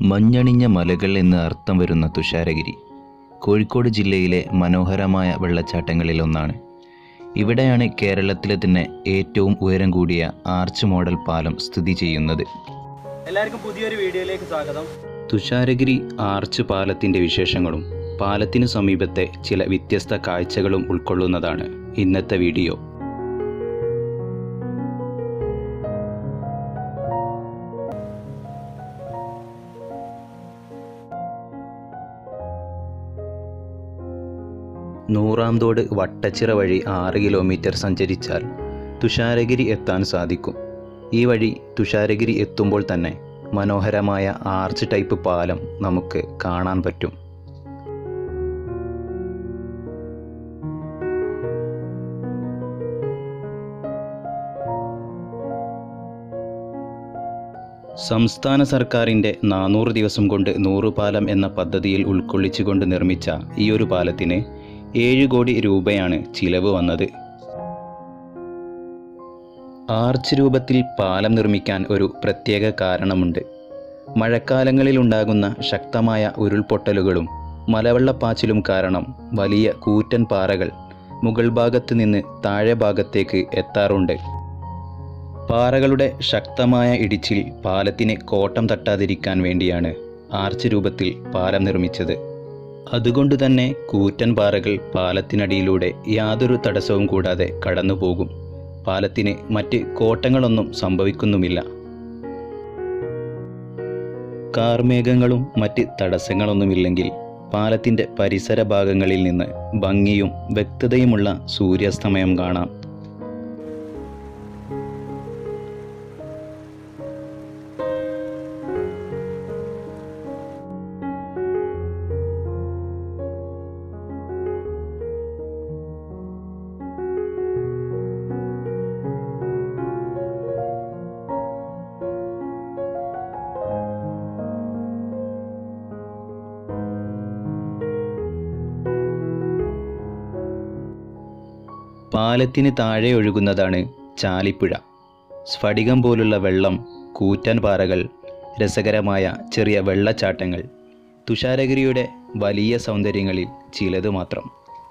മഞ്ഞണിഞ്ഞ മലകൾ എന്ന് അർത്ഥം വരുന്ന തുഷാരഗിരി കോഴിക്കോട് ജില്ലയിലെ മനോഹരമായ വെള്ളച്ചാട്ടങ്ങളിലൊന്നാണ്. ഇവിടെയാണ് കേരളത്തിലെ തന്നെ ഏറ്റവും ഉയരം കൂടിയ ആർച്ച് മോഡൽ പാലം സ്ഥിതി ചെയ്യുന്നത്. എല്ലാവർക്കും പുതിയൊരു വീഡിയോയിലേക്ക് സ്വാഗതം. തുഷാരഗിരി ആർച്ച് പാലത്തിൻ്റെ വിശേഷങ്ങളും പാലത്തിനു സമീപത്തെ ചില വ്യത്യസ്ത കാഴ്ചകളും ഉൾക്കൊള്ളുന്നതാണ് ഇന്നത്തെ വീഡിയോ. നൂറാംതോട് വട്ടച്ചിറ വഴി 6 കിലോമീറ്റർ സഞ്ചരിച്ചാൽ തുഷാരഗിരി എത്താൻ സാധിക്കും. ഈ വഴി തുഷാരഗിരി എത്തുമ്പോൾ തന്നെ മനോഹരമായ ആർച്ച് ടൈപ്പ് പാലം നമുക്ക് കാണാൻ പറ്റും. സംസ്ഥാന സർക്കാരിൻ്റെ 400 ദിവസം കൊണ്ട് 100 പാലം എന്ന പദ്ധതിയിൽ ഉൾക്കൊള്ളിച്ചുകൊണ്ട് നിർമ്മിച്ച ഈ ഒരു പാലത്തിന് 7 കോടി രൂപയാണ് ചിലവ് വന്നത്. ആർച്ച് രൂപത്തിൽ പാലം നിർമ്മിക്കാൻ ഒരു പ്രത്യേക കാരണമുണ്ട്. മഴക്കാലങ്ങളിലുണ്ടാകുന്ന ശക്തമായ ഉരുൾപൊട്ടലുകളും മലവെള്ളപ്പാച്ചിലും കാരണം വലിയ കൂറ്റൻ പാറകൾ മുകൾ ഭാഗത്ത് നിന്ന് താഴെ ഭാഗത്തേക്ക് എത്താറുണ്ട്. പാറകളുടെ ശക്തമായ ഇടിച്ചിൽ പാലത്തിന് കോട്ടം തട്ടാതിരിക്കാൻ വേണ്ടിയാണ് ആർച്ച് രൂപത്തിൽ പാലം നിർമ്മിച്ചത്. അതുകൊണ്ട് തന്നെ കൂറ്റൻ പാറകൾ പാലത്തിനടിയിലൂടെ യാതൊരു തടസ്സവും കൂടാതെ കടന്നു പോകും. പാലത്തിന് മറ്റ് കോട്ടങ്ങളൊന്നും സംഭവിക്കുന്നുമില്ല. കാർമേഘങ്ങളും മറ്റ് തടസ്സങ്ങളൊന്നുമില്ലെങ്കിൽ പാലത്തിൻ്റെ പരിസര ഭാഗങ്ങളിൽ നിന്ന് ഭംഗിയും വ്യക്തതയുമുള്ള സൂര്യാസ്തമയം കാണാം. പാലത്തിന് താഴെ ഒഴുകുന്നതാണ് ചാലിപ്പുഴ. സ്ഫടികം പോലുള്ള വെള്ളം, കൂറ്റൻ പാറകൾ, രസകരമായ ചെറിയ വെള്ളച്ചാട്ടങ്ങൾ തുഷാരഗിരിയുടെ വലിയ സൗന്ദര്യങ്ങളിൽ ചിലത് മാത്രം.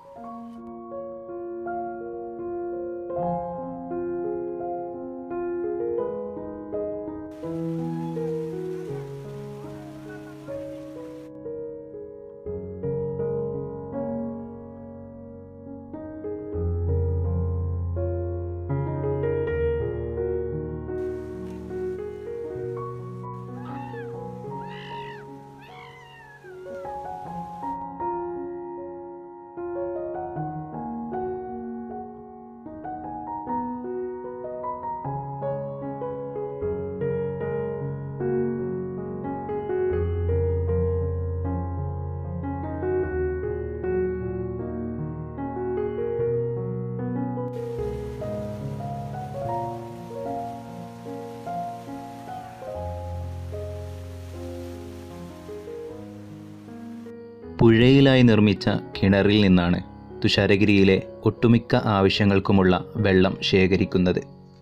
പുഴയിലായി നിർമ്മിച്ച കിണറിൽ നിന്നാണ് തുഷാരഗിരിയിലെ ഒട്ടുമിക്ക ആവശ്യങ്ങൾക്കുമുള്ള വെള്ളം ശേഖരിക്കുന്നത്.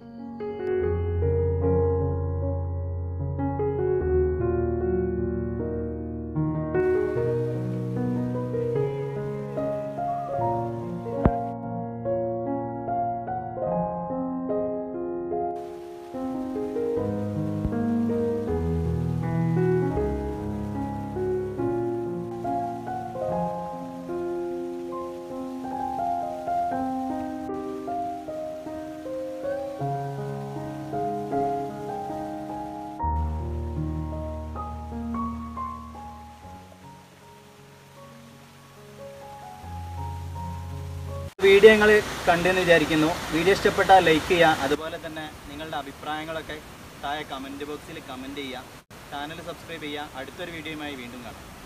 വീഡിയോ നിങ്ങൾ കണ്ടെന്ന് വിചാരിക്കുന്നു. വീഡിയോ ഇഷ്ടപ്പെട്ടാൽ ലൈക്ക് ചെയ്യുക. അതുപോലെ തന്നെ നിങ്ങളുടെ അഭിപ്രായങ്ങളൊക്കെ താഴെ കമൻറ്റ് ബോക്സിൽ കമൻറ്റ് ചെയ്യുക. ചാനൽ സബ്സ്ക്രൈബ് ചെയ്യുക. അടുത്തൊരു വീഡിയോയുമായി വീണ്ടും കാണാം.